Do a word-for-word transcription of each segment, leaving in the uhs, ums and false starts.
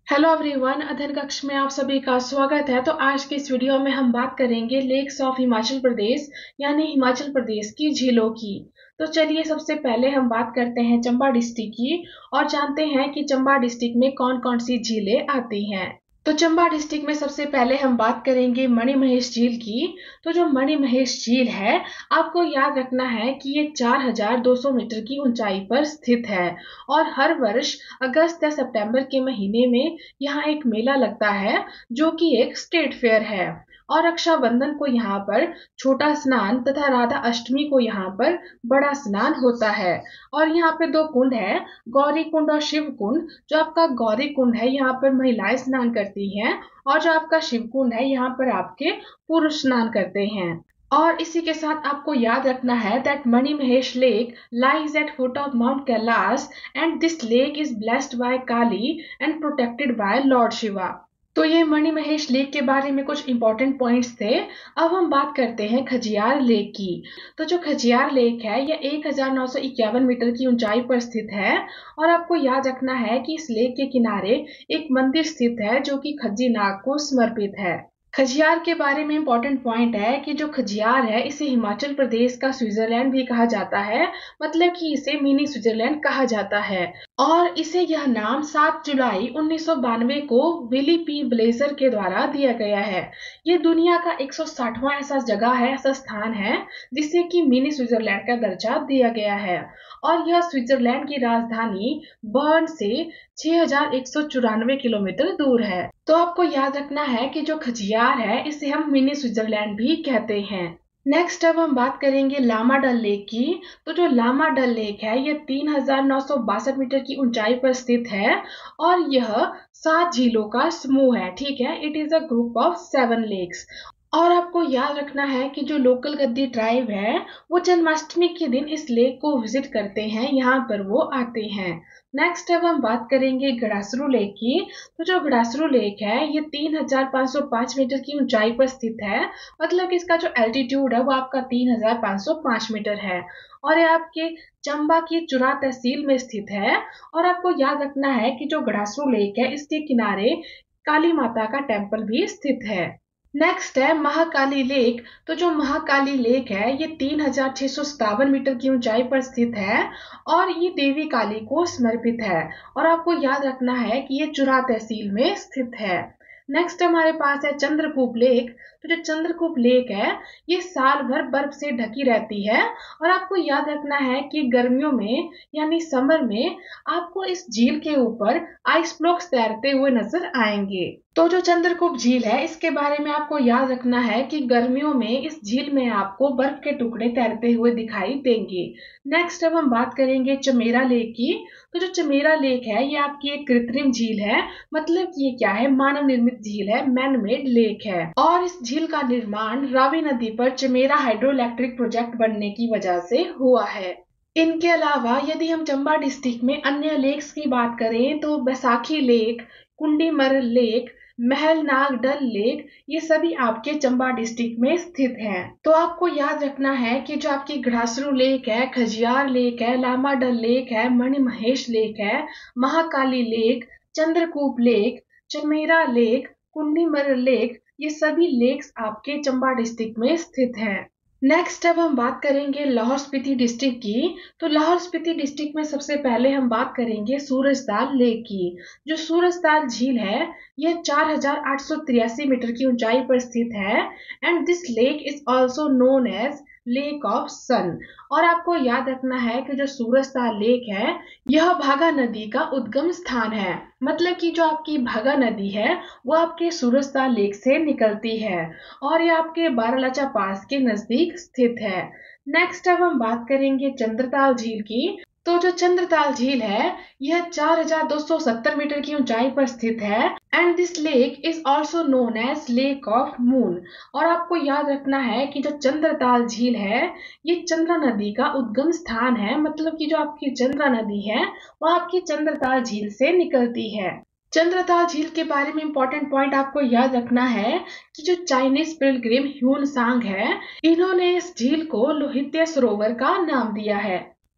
Hello everyone, अध्ययन कक्ष में आप सभी का स्वागत है। तो आज के इस वीडियो में हम बात करेंगे लेक्स ऑफ हिमाचल प्रदेश यानी हिमाचल प्रदेश की झीलों की। तो चलिए सबसे पहले हम बात करते हैं चंबा डिस्ट्रिक्ट की और जानते हैं कि चंबा डिस्ट्रिक्ट में कौन कौन सी झीलें आती हैं। तो चंबा डिस्ट्रिक्ट में सबसे पहले हम बात करेंगे मणिमहेश झील की। तो जो मणिमहेश झील है, आपको याद रखना है कि ये चार हज़ार दो सौ मीटर की ऊंचाई पर स्थित है और हर वर्ष अगस्त या सितंबर के महीने में यहाँ एक मेला लगता है जो कि एक स्टेट फेयर है। और रक्षाबंधन को यहाँ पर छोटा स्नान तथा राधा अष्टमी को यहाँ पर बड़ा स्नान होता है। और यहाँ पे दो कुंड है, गौरी कुंड और शिव कुंड। जो आपका गौरी कुंड है यहाँ पर महिलाएं स्नान करती हैं और जो आपका शिव कुंड है यहाँ पर आपके पुरुष स्नान करते हैं। और इसी के साथ आपको याद रखना है that Manimahesh lake lies at foot of Mount Kailash and this lake is blessed by Kali and protected by Lord Shiva। तो ये मणिमहेश लेक के बारे में कुछ इंपॉर्टेंट पॉइंट्स थे। अब हम बात करते हैं खजियार लेक की। तो जो खजियार लेक है यह एक हज़ार नौ सौ इक्यावन मीटर की ऊंचाई पर स्थित है और आपको याद रखना है कि इस लेक के किनारे एक मंदिर स्थित है जो कि खज्जी नाग को समर्पित है। खजियार के बारे में इंपॉर्टेंट पॉइंट है कि जो खजियार है इसे हिमाचल प्रदेश का स्विट्जरलैंड भी कहा जाता है, मतलब कि इसे मिनी स्विट्जरलैंड कहा जाता है। और इसे यह नाम सात जुलाई उन्नीस सौ बानवे को विली पी ब्लेजर के द्वारा दिया गया है। ये दुनिया का एक सौ साठवां ऐसा जगह है, ऐसा स्थान है जिसे कि मिनी स्विट्जरलैंड का दर्जा दिया गया है। और यह स्विट्जरलैंड की राजधानी बर्न से छह हज़ार एक सौ चौरानवे किलोमीटर दूर है। तो आपको याद रखना है कि जो खजियार है इसे हम मिनी स्विट्जरलैंड भी कहते हैं। नेक्स्ट अब हम बात करेंगे लामा डल लेक की। तो जो लामा डल लेक है यह तीन हज़ार नौ सौ बासठ मीटर की ऊंचाई पर स्थित है और यह सात झीलों का समूह है। ठीक है, it is a group of seven lakes. और आपको याद रखना है कि जो लोकल गद्दी ट्राइब है वो जन्माष्टमी के दिन इस लेक को विजिट करते हैं, यहाँ पर वो आते हैं। नेक्स्ट अब हम बात करेंगे गड़ासरू लेक की। तो जो गड़ासरू लेक है ये तीन हज़ार पाँच सौ पाँच मीटर की ऊंचाई पर स्थित है, मतलब कि इसका जो एल्टीट्यूड है वो आपका तीन हज़ार पाँच सौ पाँच मीटर है और ये आपके चंबा की चुरा तहसील में स्थित है। और आपको याद रखना है कि जो गड़ासरू लेक है इसके किनारे काली माता का टेम्पल भी स्थित है। नेक्स्ट है महाकाली लेक। तो जो महाकाली लेक है ये तीन हज़ार छह सौ सत्तावन मीटर की ऊंचाई पर स्थित है और ये देवी काली को समर्पित है और आपको याद रखना है कि ये चुरा तहसील में स्थित है। नेक्स्ट हमारे पास है चंद्रकूप लेक। तो जो चंद्रकूप लेक है ये साल भर बर्फ से ढकी रहती है और आपको याद रखना है कि गर्मियों में यानी समर में आपको इस झील के ऊपर आइस ब्लॉक्स तैरते हुए नजर आएंगे। तो जो चंद्रकूप झील है इसके बारे में आपको याद रखना है कि गर्मियों में इस झील में आपको बर्फ के टुकड़े तैरते हुए दिखाई देंगे। नेक्स्ट अब हम बात करेंगे चमेरा लेक की। तो जो चमेरा लेक है ये आपकी एक कृत्रिम झील है, मतलब कि ये क्या है, मानव निर्मित झील है, मैन मेड लेक है। और इस झील का निर्माण रावी नदी पर चमेरा हाइड्रो इलेक्ट्रिक प्रोजेक्ट बनने की वजह से हुआ है। इनके अलावा यदि हम चंबा डिस्ट्रिक्ट में अन्य लेक्स की बात करें तो Baisakhi lake, Kundimar lake, Mahalnag Dal lake, ये सभी आपके चंबा डिस्ट्रिक्ट में स्थित हैं। तो आपको याद रखना है कि जो आपकी गड़ासरू लेक है, खजियार लेक है, लामा डल लेक है, मणिमहेश लेक है, Mahakali lake, Chandrakoop lake, Chamera lake, Kundimar lake, ये सभी लेक्स आपके चंबा डिस्ट्रिक्ट में स्थित हैं। नेक्स्ट अब हम बात करेंगे लाहौल स्पीति डिस्ट्रिक्ट की। तो लाहौल स्पीति डिस्ट्रिक्ट में सबसे पहले हम बात करेंगे सूरजताल लेक की। जो सूरजताल झील है यह चार हज़ार आठ सौ तिरासी मीटर की ऊंचाई पर स्थित है and this lake is also known as lake of sun. और आपको याद रखना है कि जो सूरजताल लेक है यह भागा नदी का उद्गम स्थान है, मतलब कि जो आपकी भागा नदी है वो आपके सूरजताल लेक से निकलती है और ये आपके बारालाचा पास के नजदीक स्थित है। नेक्स्ट अब हम बात करेंगे चंद्रताल झील की। तो जो चंद्रताल झील है यह चार हज़ार दो सौ सत्तर मीटर की ऊंचाई पर स्थित है and this lake is also known as lake of moon. और आपको याद रखना है कि जो चंद्रताल झील है ये चंद्रा नदी का उद्गम स्थान है, मतलब कि जो आपकी चंद्रा नदी है वो आपकी चंद्रताल झील से निकलती है। चंद्रताल झील के बारे में इंपॉर्टेंट पॉइंट आपको याद रखना है कि जो चाइनीज पिलग्रिम ह्यून सांग है इन्होंने इस झील को लोहित्य सरोवर का नाम दिया है।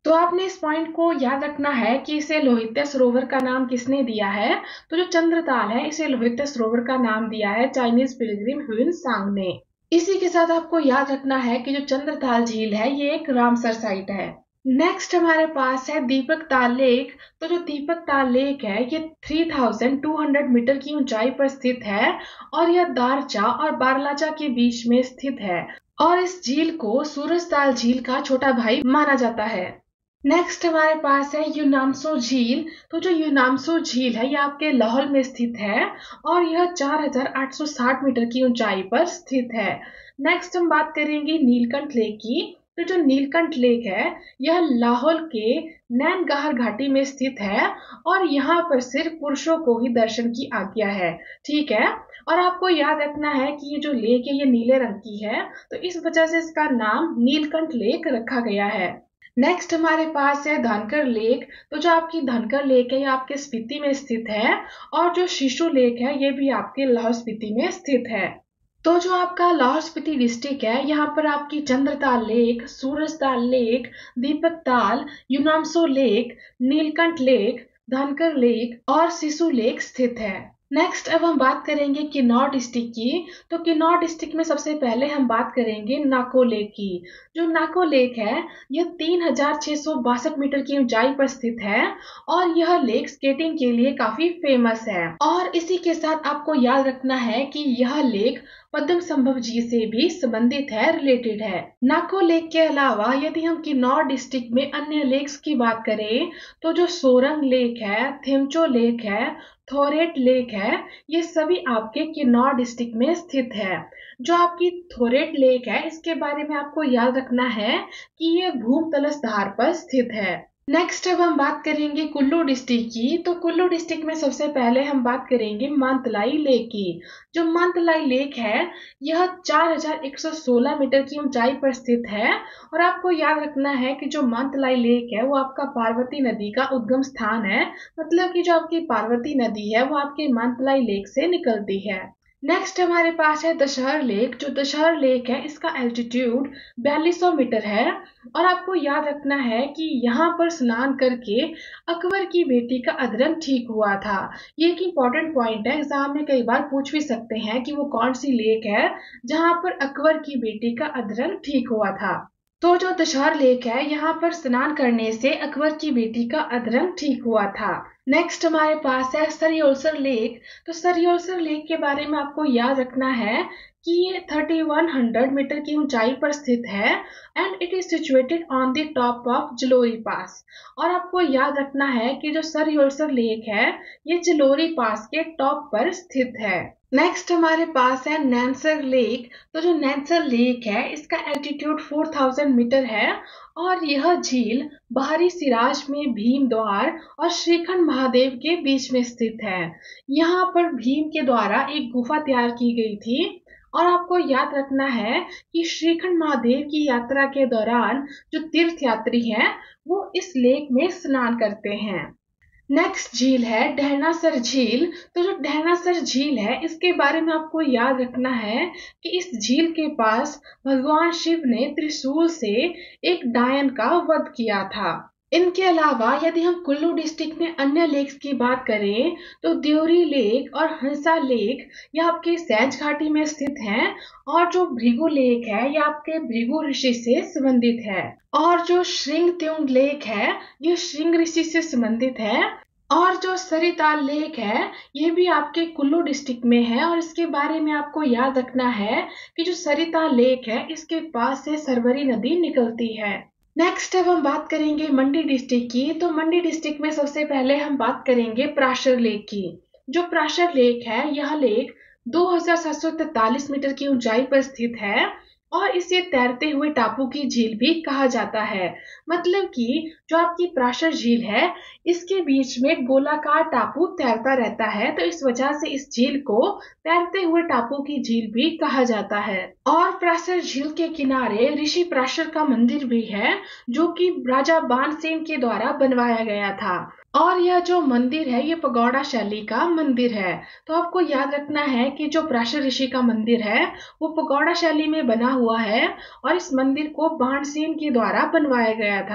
तो आपने इस पॉइंट को याद रखना है कि इसे लोहित्य सरोवर का नाम किसने दिया है। तो जो चंद्रताल है इसे लोहित्य सरोवर का नाम दिया है चाइनीज पिलग्रिम ह्यून-सांग ने। इसी के साथ आपको याद रखना है कि जो चंद्रताल झील है ये एक रामसर साइट है। नेक्स्ट हमारे पास है दीपक ताल लेक। तो जो दीपक ताल लेक है ये तीन हज़ार दो सौ मीटर की ऊंचाई पर स्थित है और यह दारचा और बारलाचा के बीच में स्थित है और इस झील को सूरजताल झील का छोटा भाई माना जाता है। नेक्स्ट हमारे पास है यूनामसो झील। तो जो यूनामसो झील है यह आपके लाहौल में स्थित है और यह चार हज़ार आठ सौ साठ मीटर की ऊंचाई पर स्थित है। नेक्स्ट हम बात करेंगे नीलकंठ लेक की। तो जो नीलकंठ लेक है यह लाहौल के नैनगाहर घाटी में स्थित है और यहाँ पर सिर्फ पुरुषों को ही दर्शन की आज्ञा है। ठीक है, और आपको याद रखना है कि ये जो लेक है ये नीले रंग की है तो इस वजह से इसका नाम नीलकंठ लेक रखा गया है। नेक्स्ट हमारे पास है धनकर लेक। तो जो आपकी धनकर लेक है ये आपके स्पीति में स्थित है और जो शिशु लेक है ये भी आपके लाहौल स्पीति में स्थित है। तो जो आपका लाहौल स्पीति डिस्ट्रिक्ट है यहाँ पर आपकी Chandratal lake, Surajtal lake, Deepak Tal, Yunamso lake, Nilkanth lake, Dhankar lake और सिसु लेक स्थित है। नेक्स्ट अब हम बात करेंगे किन्नौर डिस्ट्रिक्ट की। तो किन्नौर डिस्ट्रिक्ट में सबसे पहले हम बात करेंगे नाको लेक की। जो नाको लेक है यह तीन हजार छह सौ बासठ मीटर की ऊंचाई पर स्थित है और यह लेक स्केटिंग के लिए काफी फेमस है। और इसी के साथ आपको याद रखना है कि यह लेक पद्मसंभव जी से भी संबंधित है, रिलेटेड है। नाको लेक के अलावा यदि हम किन्नौर डिस्ट्रिक्ट में अन्य लेक्स की बात करें तो जो सोरंग लेक है, थेमचो लेक है, थोरेट लेक है, ये सभी आपके किन्नौर डिस्ट्रिक्ट में स्थित है। जो आपकी थोरेट लेक है इसके बारे में आपको याद रखना है कि ये भूमतलस्थ धार पर स्थित है। नेक्स्ट अब हम बात करेंगे कुल्लू डिस्ट्रिक्ट की। तो कुल्लू डिस्ट्रिक्ट में सबसे पहले हम बात करेंगे मानतलाई लेक की। जो मानतलाई लेक है यह चार हज़ार एक सौ सोलह मीटर की ऊंचाई पर स्थित है और आपको याद रखना है कि जो मानतलाई लेक है वो आपका पार्वती नदी का उद्गम स्थान है। मतलब कि जो आपकी पार्वती नदी है वो आपके मानतलाई लेक से निकलती है। नेक्स्ट हमारे पास है दशहर लेक। जो दशहर लेक है इसका एल्टीट्यूड बयालीस सौ मीटर है और आपको याद रखना है कि यहाँ पर स्नान करके अकबर की बेटी का अधर्म ठीक हुआ था। ये एक इम्पोर्टेंट पॉइंट है, एग्जाम में कई बार पूछ भी सकते हैं कि वो कौन सी लेक है जहाँ पर अकबर की बेटी का अधर्म ठीक हुआ था। तो जो दशहर लेक है यहाँ पर स्नान करने से अकबर की बेटी का अधर्म ठीक हुआ था। नेक्स्ट हमारे पास है सरियोलसर लेक। तो सरियोलसर लेक के बारे में आपको याद रखना है कि ये इकतीस सौ मीटर की ऊंचाई पर स्थित है and it is situated on the top of Jalori pass. और आपको याद रखना है कि जो सरियोलसर लेक है ये जलोरी पास के टॉप पर स्थित है। नेक्स्ट हमारे पास है नैनसर लेक। तो जो नैनसर लेक है इसका एल्टीट्यूड चार हज़ार मीटर है और यह झील बाहरी सिराज में भीम द्वार और श्रीखंड महादेव के बीच में स्थित है। यहाँ पर भीम के द्वारा एक गुफा तैयार की गई थी और आपको याद रखना है कि श्रीखंड महादेव की यात्रा के दौरान जो तीर्थ यात्री हैं वो इस लेक में स्नान करते हैं। नेक्स्ट झील है ढहनासर झील। तो जो ढहनासर झील है इसके बारे में आपको याद रखना है कि इस झील के पास भगवान शिव ने त्रिशूल से एक डायन का वध किया था। इनके अलावा यदि हम कुल्लू डिस्ट्रिक्ट में अन्य लेक्स की बात करें तो द्योरी लेक और हंसा लेक ये आपके सैंज घाटी में स्थित हैं और जो भृगु लेक है ये आपके भृगु ऋषि से संबंधित है और जो श्रृंग त्युंग लेक है ये श्रृंग ऋषि से संबंधित है और जो सरिताल लेक है ये भी आपके कुल्लू डिस्ट्रिक्ट में है और इसके बारे में आपको याद रखना है कि जो सरिताल लेक है इसके पास से सरवरी नदी निकलती है। नेक्स्ट अब हम बात करेंगे मंडी डिस्ट्रिक्ट की। तो मंडी डिस्ट्रिक्ट में सबसे पहले हम बात करेंगे प्राशर लेक की। जो प्राशर लेक है यह लेक दो हज़ार सात सौ तैंतालीस मीटर की ऊंचाई पर स्थित है और इसे तैरते हुए टापू की झील भी कहा जाता है। मतलब कि जो आपकी प्राशर झील है इसके बीच में गोलाकार टापू तैरता रहता है तो इस वजह से इस झील को तैरते हुए टापू की झील भी कहा जाता है। और प्राशर झील के किनारे ऋषि प्राशर का मंदिर भी है जो कि राजा बाणसेन के द्वारा बनवाया गया था और यह जो मंदिर है ये पगोड़ा शैली का मंदिर है। तो आपको याद रखना है कि जो प्राशर ऋषि का मंदिर है वो पगोड़ा शैली में बना हुआ है और इस मंदिर को बाणसेन के द्वारा बनवाया गया था।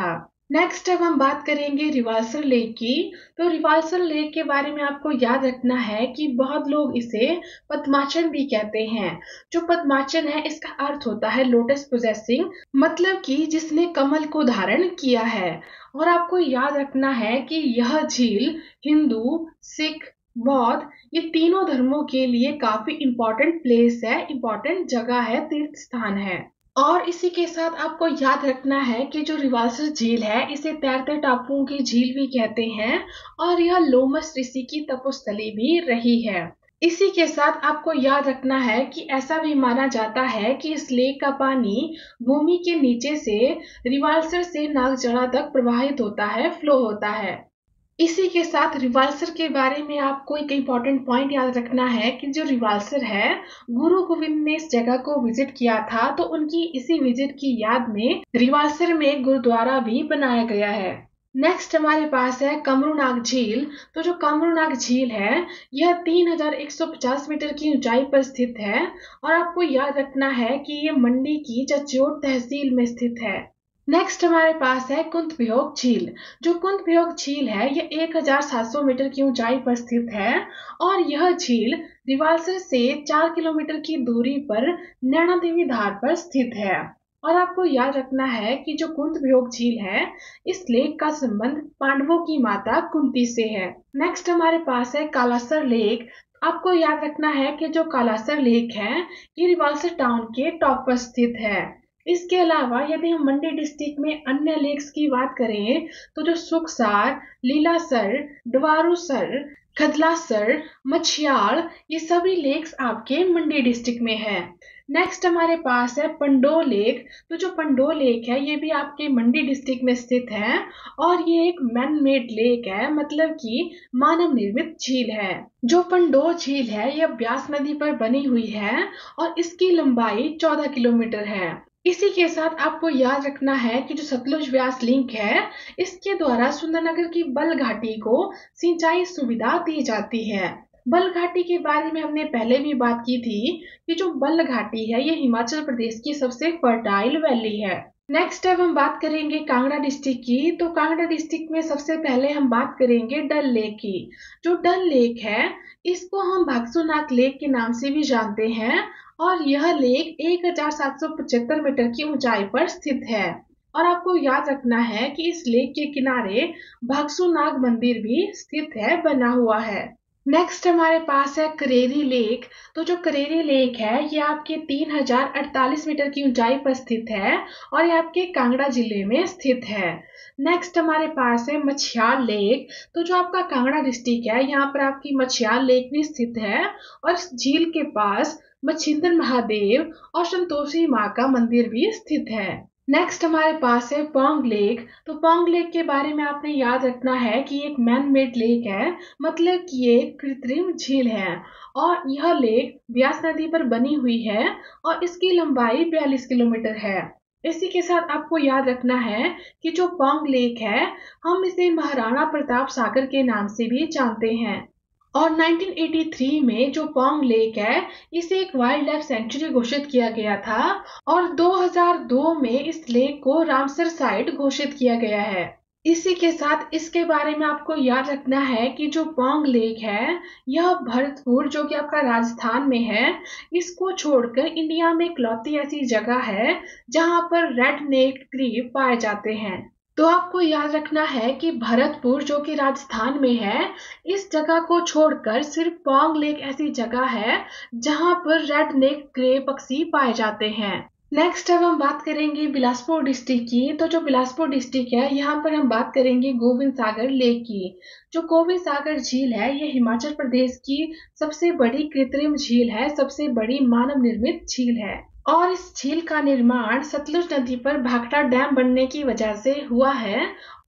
नेक्स्ट अब हम बात करेंगे रिवाल्सर लेक की। तो रिवाल्सर लेक के बारे में आपको याद रखना है कि बहुत लोग इसे पद्माचन भी कहते हैं। जो पद्माचन है इसका अर्थ होता है लोटस पोजेसिंग, मतलब कि जिसने कमल को धारण किया है। और आपको याद रखना है कि यह झील हिंदू, सिख, बौद्ध ये तीनों धर्मों के लिए काफी इम्पोर्टेंट प्लेस है, इम्पोर्टेंट जगह है, तीर्थ स्थान है। और इसी के साथ आपको याद रखना है कि जो रिवाल्सर झील है इसे तैरते टापुओं की झील भी कहते हैं और यह लोमस ऋषि की तपोस्थली भी रही है। इसी के साथ आपको याद रखना है कि ऐसा भी माना जाता है कि इस लेक का पानी भूमि के नीचे से रिवाल्सर से नागजड़ा तक प्रवाहित होता है, फ्लो होता है। इसी के साथ रिवाल्सर के बारे में आपको एक इम्पॉर्टेंट पॉइंट याद रखना है कि जो रिवाल्सर है, गुरु गोविंद ने इस जगह को विजिट किया था, तो उनकी इसी विजिट की याद में रिवाल्सर में एक गुरुद्वारा भी बनाया गया है। नेक्स्ट हमारे पास है कमरूनाग झील। तो जो कमरूनाग झील है यह तीन हजार एक सौ पचास मीटर की ऊंचाई पर स्थित है और आपको याद रखना है कि ये मंडी की जचोट तहसील में स्थित है। नेक्स्ट हमारे पास है कुंतबियोग झील। जो कुंतबियोग झील है यह एक हजार सात सौ मीटर की ऊंचाई पर स्थित है और यह झील रिवाल्सर से चार किलोमीटर की दूरी पर नैना देवी धार पर स्थित है। और आपको याद रखना है कि जो कुंतबियोग झील है इस लेक का संबंध पांडवों की माता कुंती से है। नेक्स्ट हमारे पास है कालासर लेक। आपको याद रखना है कि जो कालासर लेक है ये रिवाल्सर टाउन के टॉप पर स्थित है। इसके अलावा यदि हम मंडी डिस्ट्रिक्ट में अन्य लेक्स की बात करें तो जो सुखसार, लीलासर, डवारूसर, खदलासर, मछियाड़ ये सभी लेक्स आपके मंडी डिस्ट्रिक्ट में है। नेक्स्ट हमारे पास है पंडो लेक। तो जो पंडो लेक है ये भी आपके मंडी डिस्ट्रिक्ट में स्थित है और ये एक मैन मेड लेक है, मतलब कि मानव निर्मित झील है। जो पंडो झील है यह ब्यास नदी पर बनी हुई है और इसकी लंबाई चौदह किलोमीटर है। इसी के साथ आपको याद रखना है कि जो सतलुज व्यास लिंक है इसके द्वारा सुंदरनगर की बल घाटी को सिंचाई सुविधा दी जाती है। बल घाटी के बारे में हमने पहले भी बात की थी कि जो बल घाटी है ये हिमाचल प्रदेश की सबसे फर्टाइल वैली है। नेक्स्ट अब हम बात करेंगे कांगड़ा डिस्ट्रिक्ट की। तो कांगड़ा डिस्ट्रिक्ट में सबसे पहले हम बात करेंगे डल लेक की। जो डल लेक है इसको हम भागसूनाथ लेक के नाम से भी जानते हैं और यह लेक एक हजार सात सौ पचहत्तर मीटर की ऊंचाई पर स्थित है। और आपको याद रखना है कि इस लेक के किनारे भागसूनाग मंदिर भी स्थित है, बना हुआ है। नेक्स्ट हमारे पास है करेरी लेक। तो जो करेरी लेक है ये आपके तीन हजार अड़तालीस मीटर की ऊंचाई पर स्थित है और ये आपके कांगड़ा जिले में स्थित है। नेक्स्ट हमारे पास है मछियार लेक। तो जो आपका कांगड़ा डिस्ट्रिक्ट है यहाँ पर आपकी मछियार लेक भी स्थित है और इस झील के पास मच्छिंद्र महादेव और संतोषी माँ का मंदिर भी स्थित है। नेक्स्ट हमारे पास है पोंग लेक। तो पोंग लेक के बारे में आपने याद रखना है कि एक मैन मेड लेक है, मतलब कि ये कृत्रिम झील है और यह लेक ब्यास नदी पर बनी हुई है और इसकी लंबाई बयालीस किलोमीटर है। इसी के साथ आपको याद रखना है कि जो पोंग लेक है हम इसे महाराणा प्रताप सागर के नाम से भी जानते हैं और उन्नीस सौ तिरासी में जो पोंग लेक है इसे एक वाइल्ड लाइफ सेंचुरी घोषित किया गया था और दो हज़ार दो में इस लेक को रामसर साइट घोषित किया गया है। इसी के साथ इसके बारे में आपको याद रखना है कि जो पोंग लेक है यह भरतपुर जो कि आपका राजस्थान में है, इसको छोड़कर इंडिया में इकलौती ऐसी जगह है जहां पर रेड नेक क्रीप पाए जाते हैं। तो आपको याद रखना है कि भरतपुर जो कि राजस्थान में है, इस जगह को छोड़कर सिर्फ पोंग लेक ऐसी जगह है जहां पर रेड नेक ग्रे पक्षी पाए जाते हैं। नेक्स्ट अब हम बात करेंगे बिलासपुर डिस्ट्रिक्ट की। तो जो बिलासपुर डिस्ट्रिक्ट है यहाँ पर हम बात करेंगे गोविंद सागर लेक की। जो गोविंद सागर झील है ये हिमाचल प्रदेश की सबसे बड़ी कृत्रिम झील है, सबसे बड़ी मानव निर्मित झील है और इस झील का निर्माण सतलुज नदी पर भाखड़ा डैम बनने की वजह से हुआ है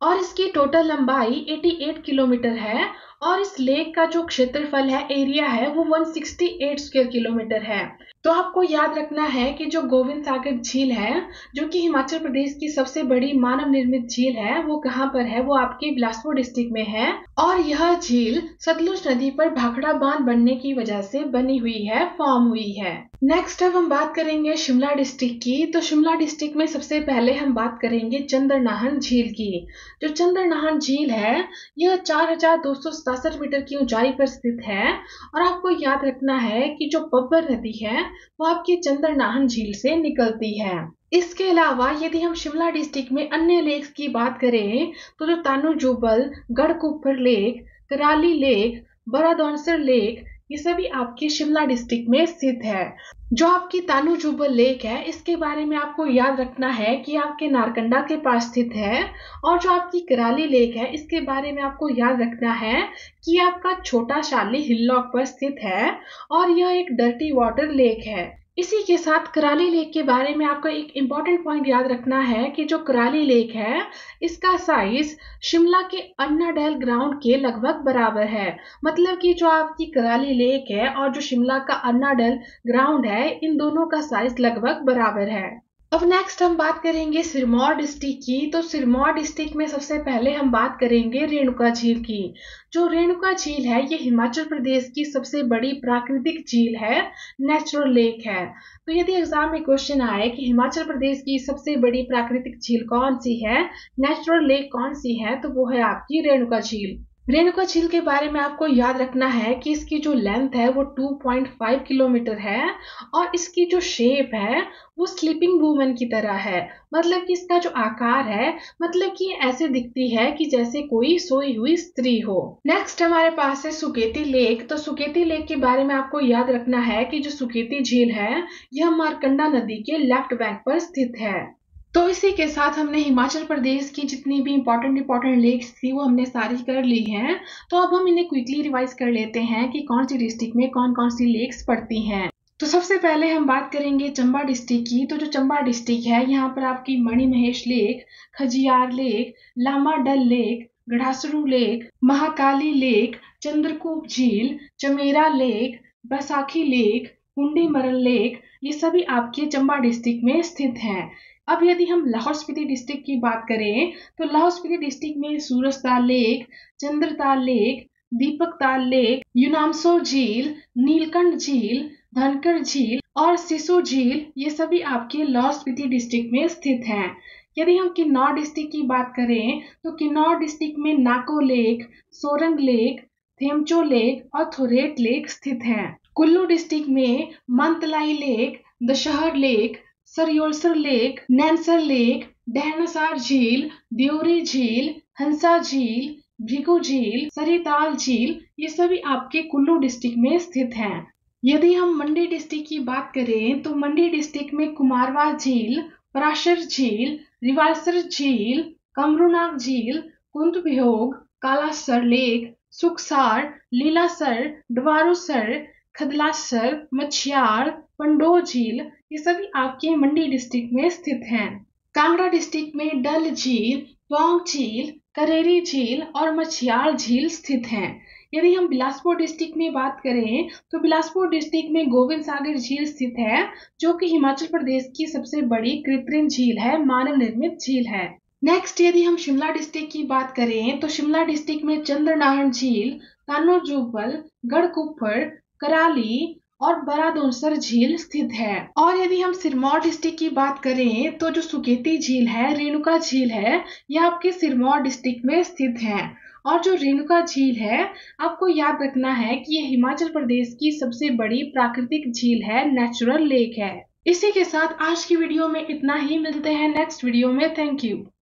और इसकी टोटल लंबाई अठासी किलोमीटर है और इस लेक का जो क्षेत्रफल है, एरिया है, वो एक सौ अड़सठ स्क्वायर किलोमीटर है। तो आपको याद रखना है कि जो गोविंद सागर झील है, जो कि हिमाचल प्रदेश की सबसे बड़ी मानव निर्मित झील है, वो कहाँ पर है? वो आपके बिलासपुर डिस्ट्रिक्ट में है और यह झील सतलुज नदी पर भाखड़ा बांध बनने की वजह से बनी हुई है, फॉर्म हुई है। नेक्स्ट अब हम बात करेंगे शिमला डिस्ट्रिक्ट की। तो शिमला डिस्ट्रिक्ट में सबसे पहले हम बात करेंगे चंद्रनाहन झील की। जो चंद्रनाहन झील है, यह चार हजार दो सौ सतासठ मीटर की ऊंचाई पर स्थित है और आपको याद रखना है कि जो बब्बर नदी है, वो आपकी चंद्रनाहन झील से निकलती है। इसके अलावा यदि हम शिमला डिस्ट्रिक्ट में अन्य लेक्स की बात करें तो जो तानू जुबल, गढ़कुफर लेक, कराली लेक, बड़ा दौनसर लेक, ये सभी आपके शिमला डिस्ट्रिक्ट में स्थित है। जो आपकी तानू जुबल लेक है, इसके बारे में आपको याद रखना है कि आपके नारकंडा के पास स्थित है और जो आपकी कराली लेक है, इसके बारे में आपको याद रखना है कि आपका छोटा शाली हिल्लॉक पर स्थित है और यह एक डर्टी वाटर लेक है। इसी के साथ कराली लेक के बारे में आपको एक इम्पॉर्टेंट पॉइंट याद रखना है कि जो कराली लेक है, इसका साइज शिमला के अन्ना डैल ग्राउंड के लगभग बराबर है। मतलब कि जो आपकी कराली लेक है और जो शिमला का अन्ना डैल ग्राउंड है, इन दोनों का साइज लगभग बराबर है। अब नेक्स्ट हम बात करेंगे सिरमौर डिस्ट्रिक्ट की। तो सिरमौर डिस्ट्रिक्ट में सबसे पहले हम बात करेंगे रेणुका झील की। जो रेणुका झील है, ये हिमाचल प्रदेश की सबसे बड़ी प्राकृतिक झील है, नेचुरल लेक है। तो यदि एग्जाम में क्वेश्चन आए कि हिमाचल प्रदेश की सबसे बड़ी प्राकृतिक झील कौन सी है, नेचुरल लेक कौन सी है, तो वो है आपकी रेणुका झील। रेणुका झील के बारे में आपको याद रखना है कि इसकी जो लेंथ है वो दो पॉइंट पाँच किलोमीटर है और इसकी जो शेप है वो स्लीपिंग वुमन की तरह है। मतलब कि इसका जो आकार है, मतलब कि ऐसे दिखती है कि जैसे कोई सोई हुई स्त्री हो। नेक्स्ट हमारे पास है सुकेती लेक। तो सुकेती लेक के बारे में आपको याद रखना है कि जो सुकेती झील है, यह मारकंडा नदी के लेफ्ट बैंक पर स्थित है। तो इसी के साथ हमने हिमाचल प्रदेश की जितनी भी इम्पोर्टेंट इम्पोर्टेंट लेक्स थी वो हमने सारी कर ली हैं। तो अब हम इन्हें क्विकली रिवाइज कर लेते हैं कि कौन सी डिस्ट्रिक्ट में कौन कौन सी लेक्स पड़ती हैं। तो सबसे पहले हम बात करेंगे चंबा डिस्ट्रिक्ट की। तो जो चंबा डिस्ट्रिक्ट है, यहाँ पर आपकी Manimahesh lake, Khajjiar lake, Lama Dal lake, Gadasaru lake, Mahakali lake, Chandrakoop झील, चमेरा लेक, बैसाखी लेक, कुंडी मरल लेक, ये सभी आपके चंबा डिस्ट्रिक्ट में स्थित हैं। अब यदि हम लाहौल स्पीति डिस्ट्रिक्ट की बात करें तो लाहौल स्पीति डिस्ट्रिक्ट में Surajtal lake, Chandratal lake, Deepak Tal lake, यूनामसो झील, नीलकंठ झील, धनकर झील और सिसु झील, ये सभी आपके लाहौल स्पीति डिस्ट्रिक्ट में स्थित हैं। यदि हम किन्नौर डिस्ट्रिक्ट की बात करें तो किन्नौर डिस्ट्रिक्ट में Nako lake, Sorang lake, Themcho lake और थोरेट लेक स्थित हैं। कुल्लू डिस्ट्रिक्ट में Mantalai lake, Dashair lake, Saryolsar lake, Nainsar lake, Dhansar झील, द्योरी झील, हंसा झील, भृगु झील, सरिताल झील, ये सभी आपके कुल्लू डिस्ट्रिक्ट में स्थित हैं। यदि हम मंडी डिस्ट्रिक्ट की बात करें तो मंडी डिस्ट्रिक्ट में कुमारवा झील, पराशर झील, रिवालसर झील, कमरूनाग झील, कुंदभ्योग, कालासर लेक, सुखसार, लीलासर, डवारूसर, खदलासर, मछियार, पंडो झील, ये सभी आपके मंडी डिस्ट्रिक्ट में स्थित हैं। कांगड़ा डिस्ट्रिक्ट में डल झील, पौंग झील, करेरी झील और मछियार झील स्थित हैं। यदि हम बिलासपुर डिस्ट्रिक्ट में बात करें तो बिलासपुर डिस्ट्रिक्ट में गोविंद सागर झील स्थित है, जो कि हिमाचल प्रदेश की सबसे बड़ी कृत्रिम झील है, मानव निर्मित झील है। नेक्स्ट यदि हम शिमला डिस्ट्रिक्ट की बात करें तो शिमला डिस्ट्रिक्ट में चंद्रनाहन झील, तानो जुब्बल, गढ़कुफर, कराली और बड़ा दौनसर झील स्थित है। और यदि हम सिरमौर डिस्ट्रिक्ट की बात करें तो जो सुकेती झील है, रेणुका झील है, यह आपके सिरमौर डिस्ट्रिक्ट में स्थित है। और जो रेणुका झील है, आपको याद रखना है कि यह हिमाचल प्रदेश की सबसे बड़ी प्राकृतिक झील है, नेचुरल लेक है। इसी के साथ आज की वीडियो में इतना ही। मिलते हैं नेक्स्ट वीडियो में। Thank you.